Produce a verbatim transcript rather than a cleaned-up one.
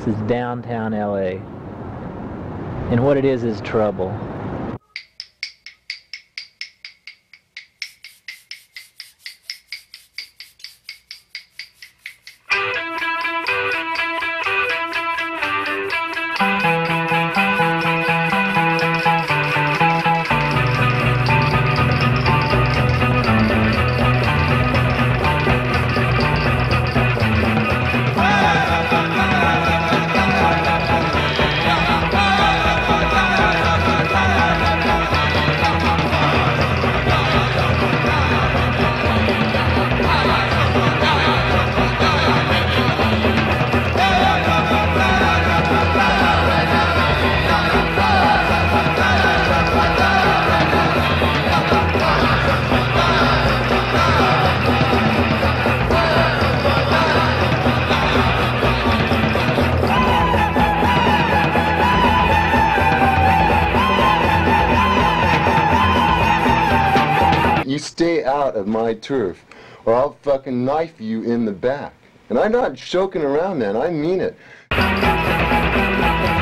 This is downtown L A. And what it is is trouble. You stay out of my turf, or I'll fucking knife you in the back. And I'm not joking around, man. I mean it.